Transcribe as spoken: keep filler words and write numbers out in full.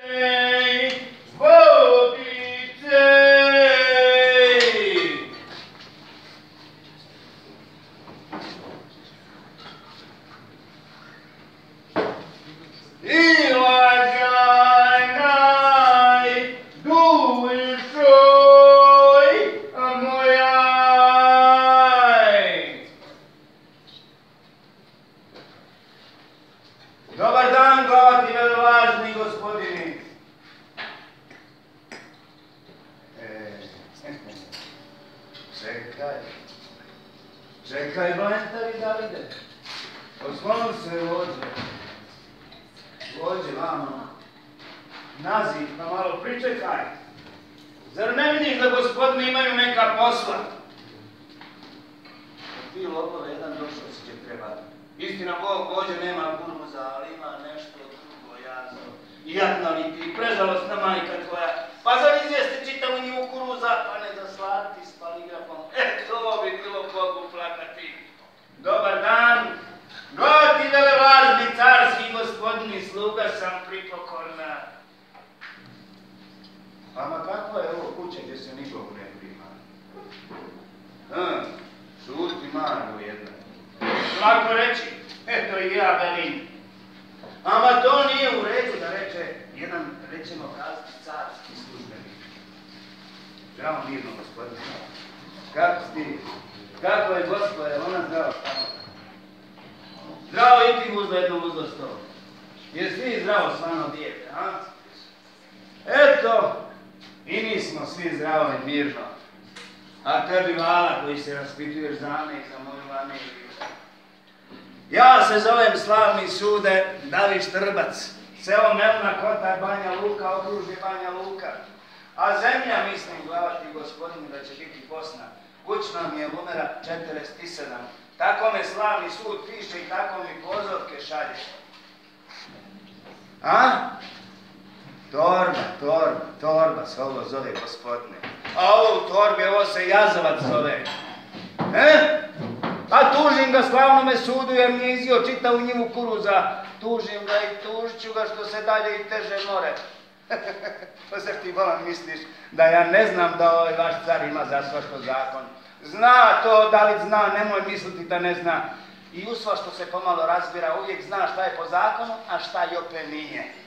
Dobar dan, glavni velevažni gospodini. E, čekaj. Čekaj, Valentavi Davide. Osloni se vođe. Vođe, vamo. Naziv, pa malo pričekaj. Zar ne vidiš da gospodine imaju neka posla? Ti lopove, jedan došao si će trebati. Istina, Bog vođe nema kuruza, ali ima nešto drugo, jazno. Jadna li ti, prežalostna majka tvoja. Pa zar izvijesti čitavu njivu kuruza, pa ne zaslati s paligrafom. E, to bi bilo Bogu plakati. Dobar dan. Goti velevažni carski gospodini, sluga sam pripokorna. Pa ma kako je ovo kuće gdje se nikog ne prima? Hm, šuti Margo jedna. Lako reći, eto i ja velim. Ama to nije u redu da reče jedan, rećemo kazati, carski službenik. Zdravo mirno, gospodine. Kako si? Kako je gospode, ona zdravo tamo? Zdravo i ti uzlo jedno uzlo sto. Jesi ti zdravo svano dijete, a? Eto, i mi smo svi zdravo i mirno. A tebi vala koji se raspituješ za mene i za moju familiju. Ja se zovem slavni sude David Štrbac, selo Melna, Kotar, Banja Luka, okružje Banja Luka. A zemlja, mislim, glavati gospodinu, da će biti Bosna. Kućna mi je numera četrdeset sedam. Tako me slavni sud piše i tako mi pozorke šalje. A? Torba, torba, torba se ovo zove, gospodine. A ovo u torbi, ovo se Jazavac zove. E? A tužim ga slavnome sudu jer nije izio čitavu njivu kuruza. Tužim ga i tužit ću ga što se dalje i teže more. Pa zar ti bolan misliš da ja ne znam da ovaj vaš car ima za svašto zakon? Zna to, David zna, nemoj misliti da ne zna. I u svašto se pomalo razbira, uvijek zna šta je po zakonu, a šta i opet nije.